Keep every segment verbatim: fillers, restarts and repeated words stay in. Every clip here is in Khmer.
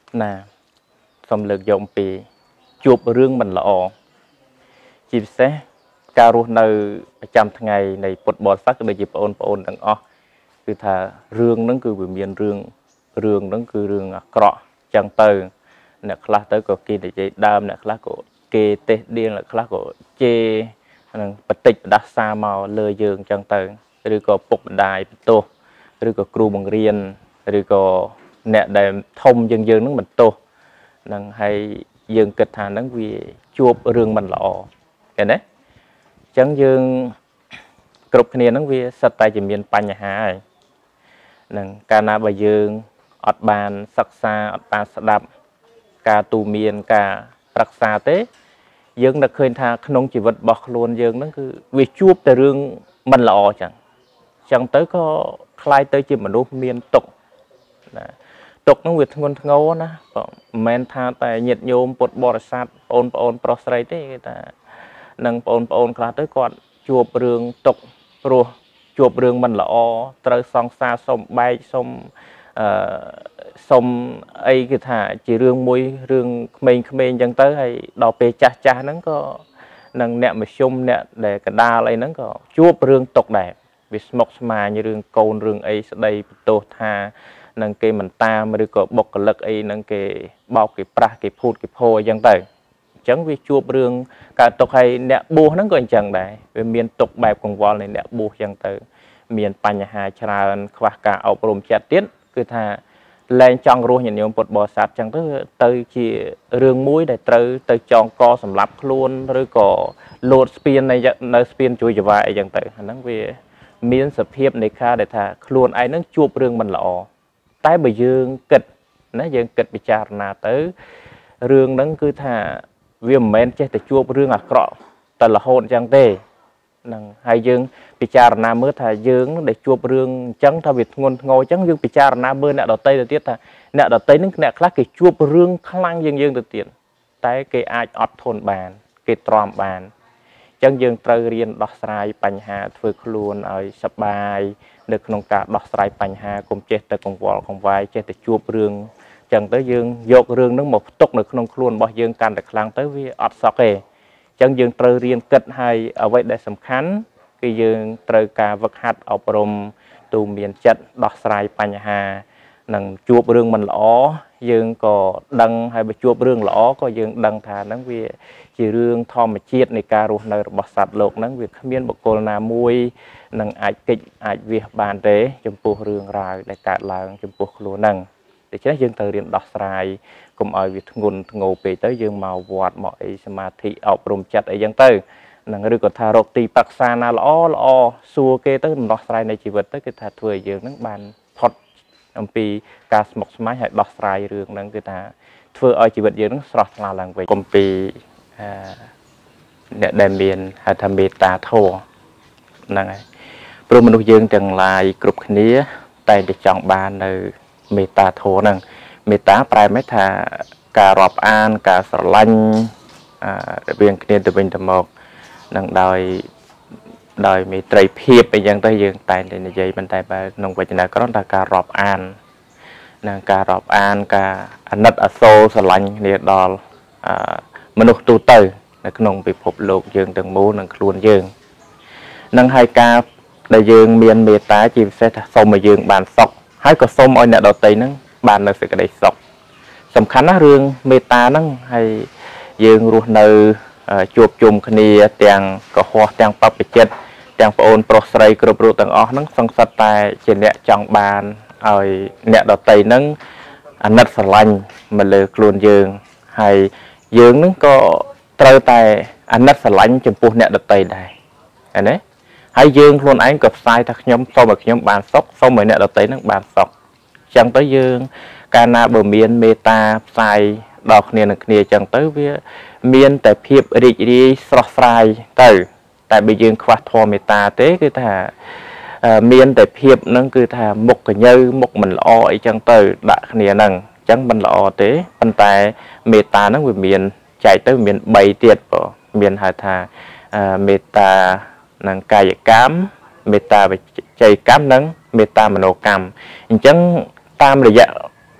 nè xong lược dòng bì chụp rương mình lọ chịp xé cao ruột nơi trăm ngày này bột bọt phát được dịp ôn ôn đằng oคือថារឿងហ្នឹងគឺវាមានរឿងរឿងហ្នឹងគឺរឿងអាក្រក់ចឹងទៅអ្នកខ្លះទៅក៏គេនិយាយដើមអ្នកខ្លះក៏គេទេះដៀងអ្នកខ្លះក៏ជេរហ្នឹងបតិចបដាសាមកលើយើងចឹងទៅឬក៏ពុកម្ដាយបន្ទោសឬក៏គ្រូបង្រៀនឬក៏អ្នកដែលធំជាងយើងហ្នឹងបន្ទោសហ្នឹងហើយយើងគិតថាហ្នឹងវាជួបរឿងមិនល្អឃើញទេចឹងយើងគ្រប់គ្នាហ្នឹងវាសិតតែជាមានបញ្ហាហើយនឹងកាលណាបើយើងអត់បានសិក្សាអត់បានស្ដាប់ការទូមានការប្រឹក្សាទេយើងនឹកឃើញថាក្នុងជីវិតរបស់ខ្លួនយើងហ្នឹងគឺវាជួបតែរឿងមិនល្អចឹងចឹងទៅក៏คล้ายទៅជាមនុស្សមានទុក្ខណាទុក្ខហ្នឹងវាធ្ងន់ធ្ងរណាមិនមែនថាតែញាតិញោមពុទ្ធបរិស័ទបងប្អូនប្រុសស្រីទេគេថានឹងបងប្អូនខ្លះទៅគាត់ជួបរឿងទុក្ខព្រោះជួបរឿងមិនល្អត្រូវសង្សារសុំបែកសុំអឺសុំអីគេថាជារឿងមួយរឿងក្មេងៗអញ្ចឹងទៅហើយដល់ពេលចាស់ចាស់ហ្នឹងក៏នឹងអ្នកមជ្ឈុំអ្នកដែលកដាលអីហ្នឹងក៏ជួបរឿងទុកដែរវាស្មុគស្មាញរឿងកូនរឿងអីស្ដីបន្ទោសថានឹងគេមិនតាមឬក៏បុគ្គលិកអីហ្នឹងគេបោកគេប្រាស់គេភូតគេភោអញ្ចឹងទៅអញ្ចឹងវាជួបរឿងកើតទុកហើយអ្នកបួសហ្នឹងក៏អញ្ចឹងដែរវាមានទុកបែបកង្វល់នៃអ្នកបួសអញ្ចឹងទៅមានបញ្ហាច្រើនខ្វះការអប់រំចិត្តទៀតគឺថាលែងចង់រស់ញាតិញោមពុទ្ធបរិស័ទអញ្ចឹងទៅទៅជារឿងមួយដែលត្រូវទៅចងកសម្រាប់ខ្លួនឬក៏លោតស្ពាននៅនៅស្ពានជួយចវាអីអញ្ចឹងទៅអាហ្នឹងវាមានសភាពនៃការដែលថាខ្លួនឯងហ្នឹងជួបរឿងមិនល្អតែបើយើងគិតណាយើងគិតពិចារណាទៅរឿងហ្នឹងគឺថាវាមិនមែនចេះតែជួបរឿងអាក្រក់តែរហូតអញ្ចឹងទេហ្នឹងហើយយើងពិចារណាមើលថាយើងដែលជួបរឿងអញ្ចឹងថាវាធ្ងន់ធ្ងរអញ្ចឹងយើងពិចារណាមើលអ្នកដទៃទៅទៀតថាអ្នកដទៃហ្នឹងអ្នកខ្លះគេជួបរឿងខ្លាំងជាងយើងទៅទៀតតែគេអាចអត់ធន់បានគេទ្រាំបានអញ្ចឹងយើងត្រូវរៀនដោះស្រាយបញ្ហាធ្វើខ្លួនឲ្យសប្បាយនៅក្នុងការដោះស្រាយបញ្ហាកុំចេះតែកង្វល់កង្វាយចេះតែជួបរឿងអញ្ចឹងទៅយើងយករឿងហ្នឹងមកផ្ទុកនៅក្នុងខ្លួនរបស់យើងកាន់តែខ្លាំងទៅវាអត់សក់ទេអញ្ចឹងយើងត្រូវរៀនគិតឲ្យអ្វីដែលសំខាន់គឺយើងត្រូវការវឹកហាត់អប់រំទូមានចិត្តដោះស្រាយបញ្ហានឹងជួបរឿងមិនល្អយើងក៏ដឹងហើយបើជួបរឿងល្អក៏យើងដឹងថាហ្នឹងវាជារឿងធម្មជាតិនៃការរស់នៅរបស់សត្វលោកហ្នឹងវាគ្មានបុគ្គលណាមួយនឹងអាចកិច្ចអាចវាសបានទេចំពោះរឿងរ៉ាវដែលកើតឡើងចំពោះខ្លួនហ្នឹងដូច្នេះយើងត្រូវរៀនដោះស្រាយកុំឲ្យវាធ្ងន់ធ្ងរពេកទៅយើងមកវត្តមកអីសមាធិអប់រំចិត្តអីចឹងទៅនឹងឬក៏ថារកទីប្រឹក្សាណាល្អល្អសួរគេទៅដោះស្រាយในជីវិតទៅគឺថាធ្វើឲ្យយើងនឹងបានផុតអំពីការស្មុគស្មាញហើយដោះស្រាយរឿងហ្នឹងគឺថាធ្វើឲ្យជីវិតយើងនឹងស្រស់ថ្លាឡើងវិញកុំពីអឺអ្នកដែលមានហៅថាមេត្តាធម៌ហ្នឹងហើយព្រោះមនុស្សយើងទាំងឡាយគ្រប់គ្នាតែងតែចង់បាននៅមេត្តាធម៌ហ្នឹងមេត្តាប្រែមិនថាការរាប់អានការស្រឡាញ់អឺរវាងគ្នាទៅវិញទៅមកនឹងដោយដោយមេត្រីភាពអីចឹងទៅយើងតែងតែនិយាយប៉ុន្តែបើក្នុងវចនាក្រថាការរាប់អាននឹងការរាប់អានការអាណិតអាសូរស្រឡាញ់គ្នាដល់អឺមនុស្សទូទៅនៅក្នុងពិភពលោកយើងទាំងមូលនឹងខ្លួនយើងនឹងហើយការដែលយើងមានមេត្តាជាពិសេសថាសូមឲ្យយើងបានសុខហើយក៏សូមឲ្យអ្នកដទៃហ្នឹងបាននៅសេចក្តីសុខសំខាន់ណាស់រឿងមេត្តាហ្នឹងហើយយើងរស់នៅជួបជុំគ្នាទាំងកុហកទាំងបព្វជិតទាំងប្អូនប្រុសស្រីគ្រប់រូបទាំងអស់ហ្នឹងសង្កត់តែជាអ្នកចង់បានឲ្យអ្នកដទៃហ្នឹងអាណិតស្រឡាញ់មកលើខ្លួនយើងហើយយើងហ្នឹងក៏ត្រូវតែអាណិតស្រឡាញ់ចំពោះអ្នកដទៃដែរឃើញទេហើយយើងខ្លួនឯងក៏ផ្សាយថាខ្ញុំសូមឲ្យខ្ញុំបានសុខសូមឲ្យអ្នកដទៃហ្នឹងបានសុខអញ្ចឹងទៅយើងកាលណាបើមានមេត្តាផ្សាយដល់គ្នានឹងគ្នាអញ្ចឹងទៅវាមានតែភាពរីករាយស្រស់ស្រាយទៅតែបើយើងខ្វះធម៌មេត្តាទេគឺថាមានតែភាពហ្នឹងគឺថាមុខកញើមុខមិនល្អអីចឹងទៅដាក់គ្នាហ្នឹងអញ្ចឹងមិនល្អទេប៉ុន្តែមេត្តាហ្នឹងវាមានចែកទៅមានបីទៀតបងមានហៅថាមេត្តានឹងកាយកម្មមេត្តាវិច័យកម្មនិងមេត្តាមនោកម្មអញ្ចឹងតាមរយៈ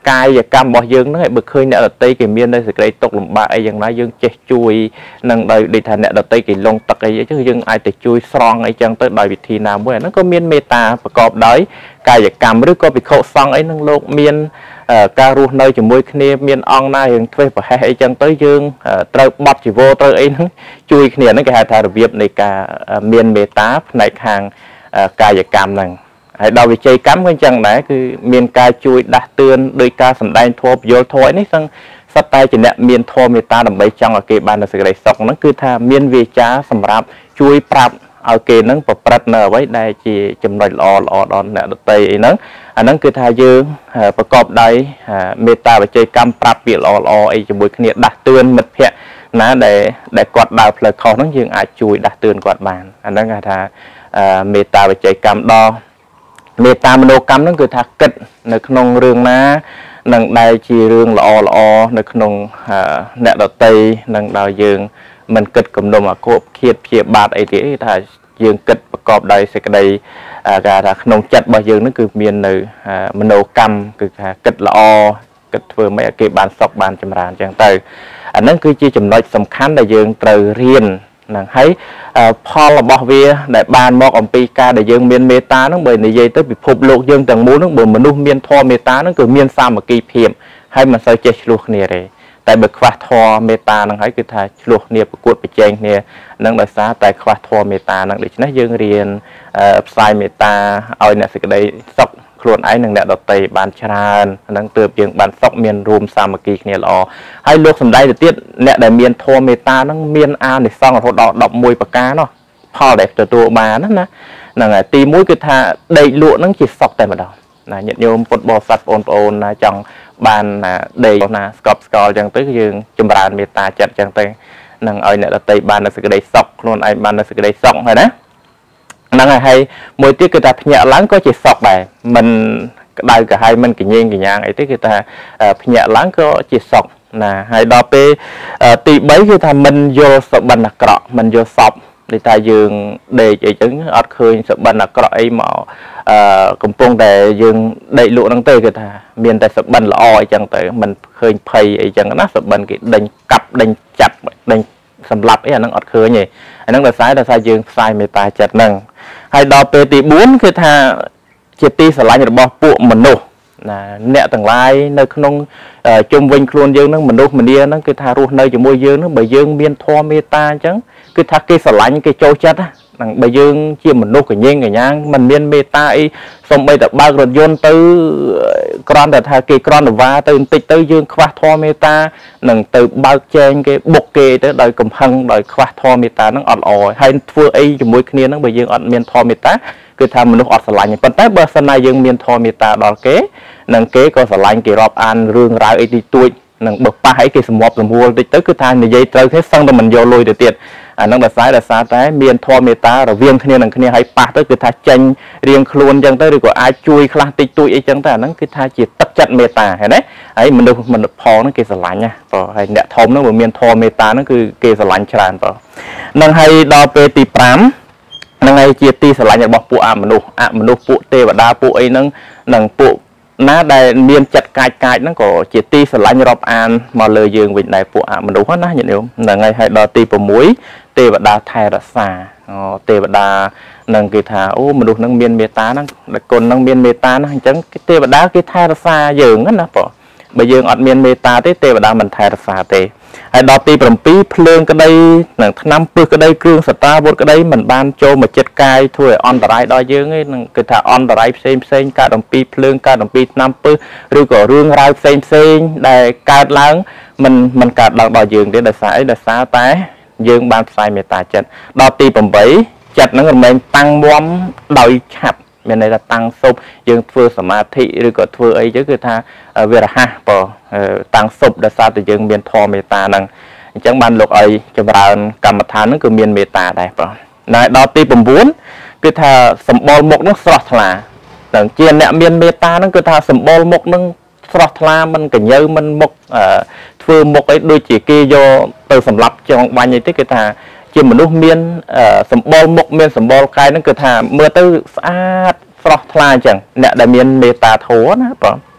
กายกรรมบ่យើងហ្នឹងឲ្យបើឃើញអ្នកដតីគេមាននៅសេចក្តីទុកលំបាកអីយ៉ាងណាយើងចេះជួយនឹងដោយដូចថាអ្នកដតីគេលងទឹកអីចឹងយើងអាចទៅជួយស្រង់អីចឹងទៅដោយវិធីណាមួយអាហ្នឹងក៏មានមេត្តាប្រកបដោយកាយកម្មឬក៏ភិក្ខុសង្ឃអីហ្នឹងលោកមានការរស់នៅជាមួយគ្នាមានអង្គណាយើងធ្វើប្រហែសអីចឹងទៅយើងត្រូវបត់ជីវរត្រូវអីហ្នឹងជួយគ្នាហ្នឹងគេហៅថារបៀបនៃការមានមេត្តាផ្នែកខាងកាយកម្មហ្នឹងហើយដល់វិជ័យកម្មក៏អញ្ចឹងដែរគឺមានការជួយដាស់តឿនដោយការសម្ដែងធម៌ពយល់ធម៌នេះសឹងសត្វតែជាអ្នកមានធម៌មេត្តាដើម្បីចង់ឲ្យគេបាននូវសេចក្តីសុខហ្នឹងគឺថាមានវាចាសម្រាប់ជួយប្រាប់ឲ្យគេហ្នឹងប្រព្រឹត្តនៅអ្វីដែលជាចំណុចល្អល្អដល់អ្នកដទៃអីហ្នឹងអាហ្នឹងគឺថាយើងប្រកបដោយមេត្តាវិជ័យកម្មប្រាប់ពាក្យល្អល្អអីជាមួយគ្នាដាស់តឿនមិត្តភ័ក្តិណាដែលដែលគាត់ដើរផ្លូវខុសហ្នឹងយើងអាចជួយដាស់តឿនគាត់បានអាហ្នឹងគេថាមេត្តាវិជ័យកម្មដល់មេត្តាមនោកម្មហ្នឹងគឺថាគិតនៅក្នុងរឿងណានឹងដែលជារឿងល្អល្អនៅក្នុងអ្នកដតីនឹងដល់យើងមិនគិតគំនុំអាកុបឃាតព្យាបាទអីទេថាយើងគិតប្រកបដោយសេចក្តីគេថាក្នុងចិត្តរបស់យើងហ្នឹងគឺមាននៅមនោកម្មគឺថាគិតល្អគិតធ្វើមិនឲ្យគេបានសុខបានចម្រើនអញ្ចឹងទៅអាហ្នឹងគឺជាចំណុចសំខាន់ដែលយើងត្រូវរៀនហ្នឹងហើយផលរបស់វាដែលបានមកអំពីការដែលយើងមានមេត្តាហ្នឹងបើនិយាយទៅពិភពលោកយើងទាំងមូលហ្នឹងបើមនុស្សមានធម៌មេត្តាហ្នឹងគឺមានសាមគ្គីភាពហើយមិនសូវចេះឆ្លោះគ្នាទេតែបើខ្វះធម៌មេត្តាហ្នឹងហើយគឺថាឆ្លោះគ្នាប្រកួតប្រជែងគ្នានឹងដោយសារតែខ្វះធម៌មេត្តាហ្នឹងដូច្នេះយើងរៀនផ្សាយមេត្តាឲ្យអ្នកសេចក្តីសុខខ្លួនឯងនិងអ្នកដទៃបានច្រើនហ្នឹងទើបយើងបានសុខមានរួមសាមគ្គីគ្នាល្អហើយលោកសំដែងទៅទៀតអ្នកដែលមានធម៌មេត្តាហ្នឹងមានអានិសង្សរហូតដល់ដប់មួយប្រការនោះផលដែលទទួលបានណាហ្នឹងហើយទីមួយគឺថាដេកលក់ហ្នឹងជាសុខតែម្ដងណាញាតិញោមពុទ្ធបរិស័ទបងប្អូនណាចង់បានដេកណាស្កប់ស្កល់អញ្ចឹងទៅយើងចម្រើនមេត្តាចិត្តអញ្ចឹងទៅនឹងឲ្យអ្នកដទៃបាននូវសេចក្តីសុខខ្លួនឯងបាននូវសេចក្តីសុខហើយណាហ្នឹងហើយមួយទៀតគឺថាភ្ញាក់ឡើងក៏ជាសុខដែរមិនក្តៅក្រហាយមិនកញៀងកញ្ញាងអីទេគឺថាភ្ញាក់ឡើងក៏ជាសុខណាហើយដល់ពេលទីបីគឺថាមិនយល់សុបិនអាក្រក់មិនយល់សពដូចថាយើងដេកអីចឹងអត់ឃើញសុបិនអាក្រក់អីមកអឺកំពុងតែយើងដេកលក់ហ្នឹងទេគឺថាមានតែសុបិនល្អអីចឹងទៅមិនឃើញភ័យអីចឹងណាសុបិនគេដេញកាប់ដេញចាប់ដេញសម្លាប់អីអាហ្នឹងអត់ឃើញទេអាហ្នឹងដោយសារដោយសារយើងផ្សាយមេត្តាចិត្តហ្នឹងហើយដល់ពេលទីបួនគឺថាជាទីស្រឡាញ់របស់ពួកមនុស្សណាអ្នកទាំងឡាយនៅក្នុងជុំវិញខ្លួនយើងហ្នឹងមនុស្សម្នាហ្នឹងគឺថារស់នៅជាមួយយើងហ្នឹងបើយើងមានធម៌មេត្តាអញ្ចឹងគឺថាគេស្រឡាញ់គេចូលចិត្តហ្នឹងបើយើងជាមនុស្សកញៀងកញ្ញាងមិនមានមេត្តាអីសូម្បីតែបើករថយន្តទៅគ្រាន់តែថាគេគ្រាន់តែវ៉ាទៅបន្តិចទៅយើងខ្វះធម៌មេត្តានឹងទៅបើកចែងគេបុកគេទៅដោយកំហឹងដោយខ្វះធម៌មេត្តាហ្នឹងអត់ល្អហើយធ្វើអីជាមួយគ្នាហ្នឹងបើយើងអត់មានធម៌មេត្តាគឺថាមនុស្សអត់ស្រឡាញ់ប៉ុន្តែបើសិនណាយើងមានធម៌មេត្តាដល់គេនឹងគេក៏ស្រឡាញ់គេរាប់អានរឿងរ៉ាវអីទីទួចនឹងបើប៉ះអីគេសម្របសម្រួលតិចទៅគឺថានិយាយត្រូវគ្នាសឹងតែមិនយកលុយទៅទៀតអានឹងដោយសារដោយសារតែមានធម៌មេត្តារវាងគ្នានឹងគ្នាហើយប៉ះទៅគឺថាចេញរៀងខ្លួនអញ្ចឹងទៅឬក៏អាចជួយខ្លះតិចតួចអីចឹងទៅអាហ្នឹងគឺថាជាទឹកចិត្តមេត្តាឃើញទេហើយមនុស្សមនុស្សផងហ្នឹងគេស្រឡាញ់ណាបងហើយអ្នកធំហ្នឹងបើមានធម៌មេត្តាហ្នឹងគឺគេស្រឡាញ់ច្រើនបងនឹងហើយដល់ពេលទីប្រាំហ្នឹងហើយជាទីស្រឡាញ់របស់ពួកអមនុស្សអមនុស្សពួកទេវតាពួកអីហ្នឹងនឹងពួកណាដែលមានចិត្តកាចកាចហ្នឹងក៏ជាទីស្រឡាញ់រាប់អានមកលើយើងវិញដែរពួកអមនុស្សណាញាតិញោមហ្នឹងហើយហើយដល់ទីប្រាំទេវតាថែរក្សាអូទេវតានឹងគេថាអូមនុស្សនឹងមានមេត្តាហ្នឹងដែលគុណនឹងមានមេត្តាណាអញ្ចឹងទេវតាគេថែរក្សាយើងណាបងបើយើងអត់មានមេត្តាទេទេវតាមិនថែរក្សាទេហើយដល់ទីប្រាំពីរភ្លើងក្តីនឹងថ្នាំពឹសក្តីគ្រឿងសតាវុធក្តីមិនបានចូលមកចិត្តកាយធ្វើឲ្យអន្តរាយដល់យើងទេនឹងគឺថាអន្តរាយផ្សេងផ្សេងកើតអំពីភ្លើងកើតអំពីថ្នាំពឹសឬក៏រឿងរ៉ាវផ្សេងផ្សេងដែលកើតឡើងមិនមិនកើតឡើងដល់យើងទេដោយសារអីដោយសារតែយើងបានផ្សាយមេត្តាចិត្តដល់ទីប្រាំបីចិត្តនឹងរមែងតាំងមាំដោយឆាប់មានន័យថាតាំងសុបយើងធ្វើសមាធិឬក៏ធ្វើអីទៅគឺថាវារហ័សបើតាំងសុបដោយសារតែយើងមានធម៌មេត្តាហ្នឹងអញ្ចឹងបានលោកឲ្យចម្រើនកម្មដ្ឋានហ្នឹងគឺមានមេត្តាដែរបងណែដល់ទីប្រាំបួនគឺថាសម្បល់មុខហ្នឹងស្រស់ថ្លាតែជាអ្នកមានមេត្តាហ្នឹងគឺថាសម្បល់មុខហ្នឹងស្រស់ថ្លាមិនកញើមិនមុខធ្វើមុខអីដូចជាគេយកទៅសម្លាប់ចងបាញ់អីទេគឺថាជាមនុស្សមានសម្បល់មុខមានសម្បល់កាយហ្នឹងគឺថាមើលទៅស្អាតស្រស់ថ្លាអញ្ចឹងអ្នកដែលមានមេត្តាធម៌ណាបង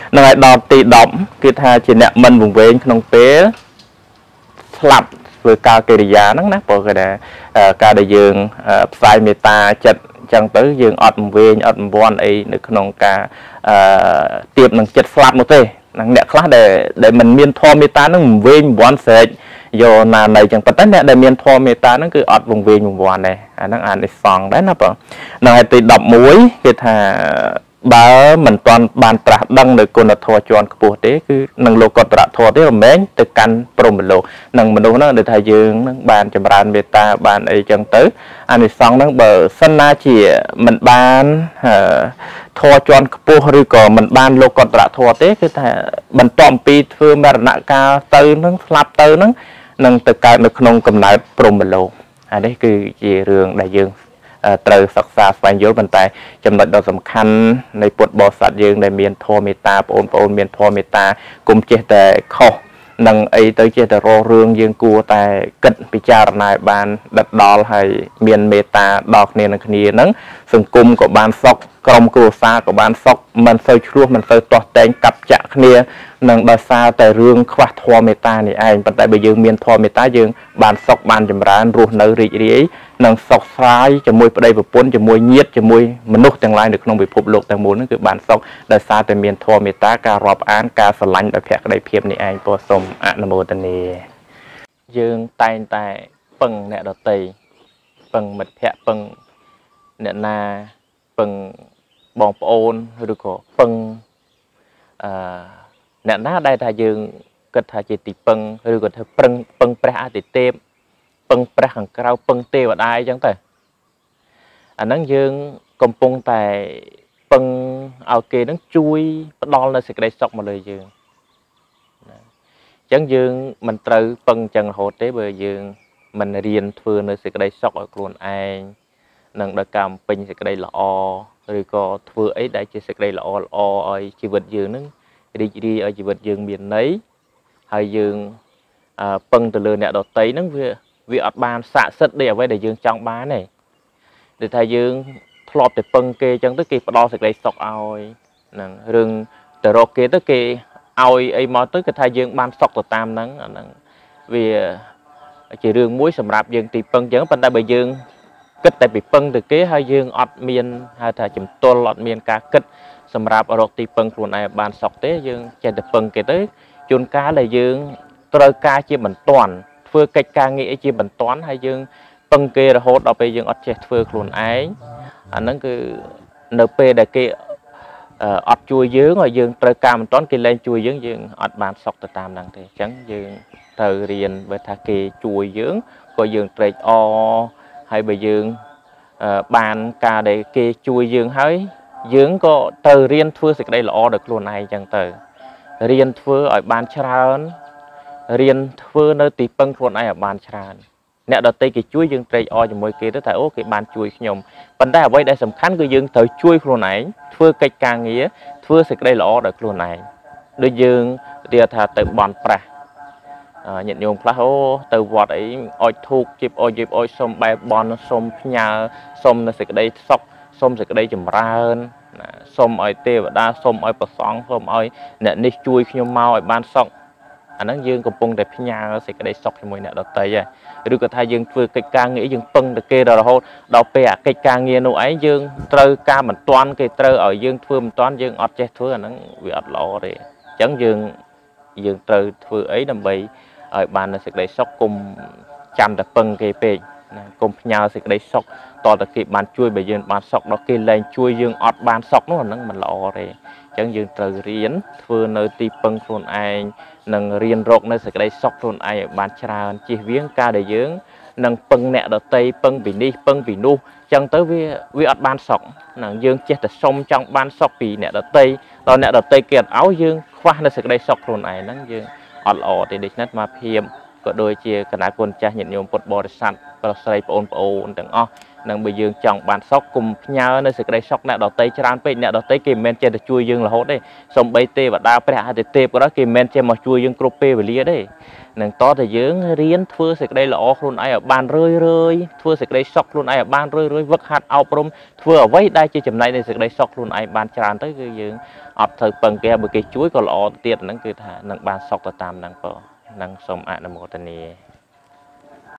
năng ai đọt tì đọng cứ tha chỉ nè mình vùng về không pé slap vừa cao cây giá nắng nát bỏ cái này cao đại dương sai mê ta chật chẳng tới dương ọt về ọt von ấy được không cả tiệp năng chật slap một thế năng nè khác để để mình miên thò mê ta nó về von sệt do là này chẳng tất nè để miên thò mê ta nó cứ ọt vùng về vùng von này năng ăn để phòng đấy nó bỏ năng ai tì đọng muối cái thà bà mình toàn bàn trả đăng được con là thua chọn của thế cứ năng lô còn trả thua thế là mấy từ căn prom lô năng mình đâu nó để thay dương năng bàn cho bàn về ta bàn ấy chẳng tới anh xong năng bờ sân na chỉ mình bàn thua chọn của rồi còn mình bàn lô còn trả thua thế cứ thà mình toàn pi thưa mà nã ca tới năng lap tới năng năng từ cả được nông cầm lại prom lô à đấy cứ chỉ đường đại dương trời sặc sà phản dối bàn tay chấm đợi đó sầm khănในปวดบอสัตdươngในเมียนทอเมตาปนปนเมียนทอเมตากุมเจแต่ข้อนังไอเตยเจแต่รอเรื่องยังกลัวแต่กิดพิจารณาบานดัดดอลให้เมียนเมตาดอกเนี่ยนักนี้นั้นสังกุมกับบานซอกกรมกลัวซากับบานซอกมันเซยชั่วมันเซยต่อแต่งกับจะเนี่ยนังดาซาแต่เรื่องควักทอเมตานี่ไอ้ปัจจัยไปยืมเมียนทอเมตายืมบานซอกบานจำร้านรูนริรินังซอกซ้ายจะมวยประเดี๋ยวปุ่นจะมวยเงียดจะมวยมนุษย์แต่งลายหนึ่งน้องไปพบโลกแต่มูลนั่นคือบานซอกดาซาแต่เมียนทอเมตาการรอบอ่านการสลันแบบแผลกได้เพียบนี่ไอ้ปอสมอะนโมตเนยืงไตไตปังเนี่ยดอตีปังมัดแผลปังเนี่ยนาปังบองโอนหรือก็ปังเนี่ยน่าได้ทายยืงก็ทายจิตติปังหรือก็ทายปังปังแปรอาติเต็มปังแปรขังเราปังเตวได้จังแต่อันนั้นยืงกำปงแต่ปังเอาเกนั้นจุยปดอลในสิ่งใดสอกมาเลยยืงจังยืงมันเตยปังจังโหดเตเบอยืงมันเรียนเฟื่องในสิ่งใดสอกเอากลุ่นไอนั่งดกรรมเป็นสิ่งใดละอหรือก็เฟื่องไอ้ได้จะสิ่งใดละอละอไอชีวิตยืงนึงดีดีไอชีวิตยืงเบียนนี้ให้ยืงปังตะเลือเนี่ยดอกตีนั่งเพื่อวิอัดบานสะสดเดียวไว้đểยืงจังบ้านnày để thayยืงทลอบแต่ปังเกจังตะกี้ปลอสิ่งใดสอกเอานั่งเรื่องแต่โรเกตะกี้เอาไอ้มอตะกี้thayยืงบานสอกตัวตามนั่งนั่งvì chỉเรื่องมุ้ยสำหรับยืงตีปังจังปันได้ไปยืงkết tại bịปังtừ kế hai dương ọt miên hai thà chấm tôn ọt miên cá kếtสำหรับอารมณ์ตีปังคนไอ้บานสอกเต้ยืงจะแต่ปังเกตtớiจุนcá làยืงตรกาเชี่ยเหมือนตอนเพื่อกิจการงี้เชี่ยเหมือนตอนให้ยืงปังเกตโหดเอาไปยืงอดเจ็ดเพื่อคนไอ้อันนั้นคือเนเปได้เกอดช่วยยืงorยืงตรกามันตอนกินแรงช่วยยืงยืงอดบานสอกตัวตามดังเต้จังยืงเธอเรียนเวทาเกช่วยยืงก็ยืงเตะอhay bây giờ bàn cả để kê chui dương hơi dương có từ riêng thưa dịch đây là o được luôn này chẳng từ riêng thưa ở bàn tràn riêng thưa nơi tì băng luôn này ở bàn tràn nè đợt tây cái chui dương tây o cho mỗi kia đó tại ô cái bàn chui nhom vấn đề ở đây sầm khăn cái dương tới chui luôn này thưa cái càng nghĩa thưa dịch đây là o được luôn này đôi dương dia thà từ bàn pra nhận nhung phá hố từ vọt ấy oi thuộc chụp oi chụp oi xôm bài bòn xôm nhà xôm là sự đây sọc xôm sự đây chùm ra hơn xôm oi tê và đa xôm oi bờ sóng xôm oi nè đi chui khi mau oi ban sọc anh nói dương cùng bông đẹp nhà sự đây sọc thì mùi nè đợt tây vậy được cái thay dương vừa cái ca nghĩ dương pưng được kê rồi hô đào bè cái ca nghe nụ ấy dương trơ ca mình toán cái trơ ở dương thưa mình toán dương ọt che thưa nó bị ọt lọ đấy chẳng dương dương trơ thưa ấy đầm bì ở bàn là sự đấy sọc cùng chăm được pưng cái bề cùng nhau sự đấy sọc to là kịp bàn chui bây giờ bàn sọc đó kia lên chui dương ọt bàn sọc nó nó mình lọ rồi chẳng dương trơ riến thưa nơi ti pưng luôn ai nâng riêng rộng nơi sự đấy sọc luôn ai bàn trà chỉ viếng ca để dưỡng nâng pưng nẹt ở tây pưng vì đi pưng vì nu chẳng tới với với ọt bàn sọc nâng dương chết là sông trong bàn sọc vì nẹt ở tây tao nẹt ở tây kiệt áo dương khoa nơi sự đấy sọc luôn ai nâng dươngอดอดเด็กนัดมาเพียมก็โดยเชี่ยคณะคนจะเห็นโยมปดบริษัทประสายปนปนต่างอ้อ nâng bây giờ chọn bàn sóc cùng nhau nơi sự cái sóc nè đỏ tây tràn pe nè đỏ tây kìm men trên chui dương là hốt đấy xong bay tê và đa pe hai tê của đó kìm men trên mà chui dương crope về lia đấy nâng to thì dương riêng thưa sự cái là ó luôn ai ở bàn rơi rơi thưa sự cái sóc luôn ai ở bàn rơi rơi vứt hạt ao prom thưa ở vây đây chơi chậm này này sự cái sóc luôn ai bàn tràn tới cái dương ọt thời bằng kia bởi cái chuối còn lọ tiệt nâng cứ thả nâng bàn sóc là tam nâng po nâng xong ạ là một tần